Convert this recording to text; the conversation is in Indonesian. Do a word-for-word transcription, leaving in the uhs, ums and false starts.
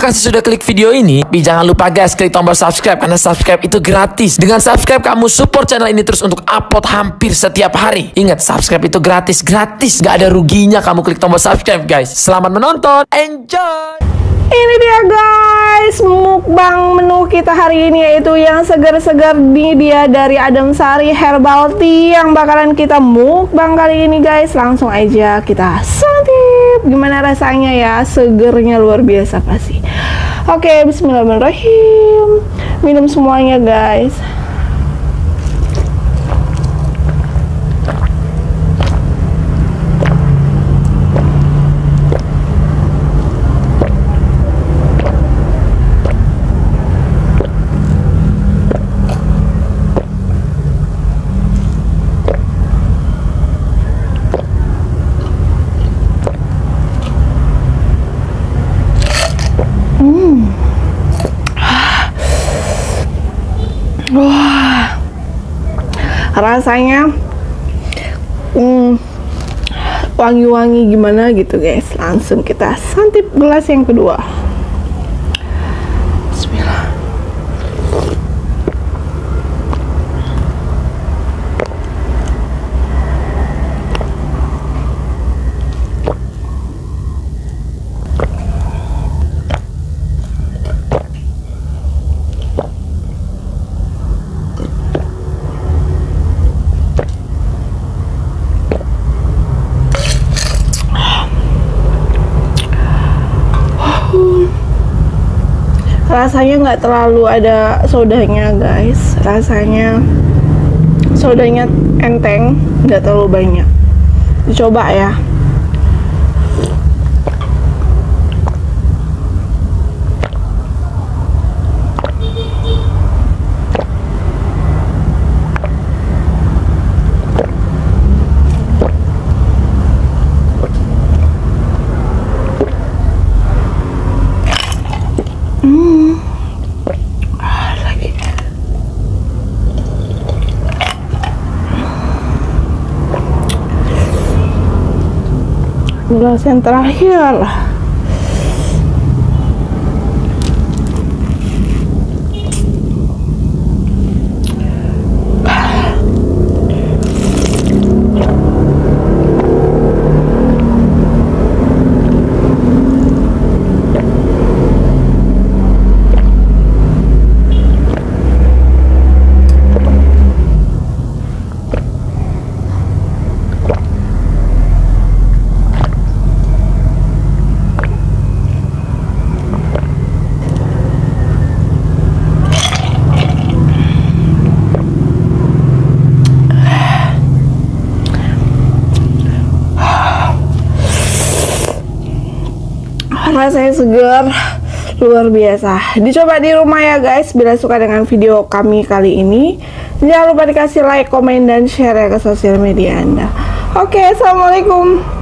kasih sudah klik video ini. Tapi jangan lupa guys, klik tombol subscribe karena subscribe itu gratis. Dengan subscribe kamu support channel ini terus untuk upload hampir setiap hari. Ingat, subscribe itu gratis, gratis, gak ada ruginya kamu klik tombol subscribe guys. Selamat menonton, enjoy. Ini dia guys, mukbang menu kita hari ini yaitu yang segar-segar. Ini dia dari Adem Sari Herbal Tea yang bakalan kita mukbang kali ini guys. Langsung aja kita santip. Gimana rasanya ya? Segernya luar biasa pasti. Oke, bismillahirrahmanirrahim. Minum semuanya guys. Wah, rasanya hmm, wangi-wangi gimana gitu guys. Langsung kita santip gelas yang kedua. Bismillah. Rasanya nggak terlalu ada sodanya guys, rasanya sodanya enteng, nggak terlalu banyak. Dicoba ya. Gelas yang terakhir. Rasanya segar luar biasa. Dicoba di rumah ya guys. Bila suka dengan video kami kali ini, jangan lupa dikasih like, komen, dan share ya ke sosial media Anda. Oke, assalamualaikum.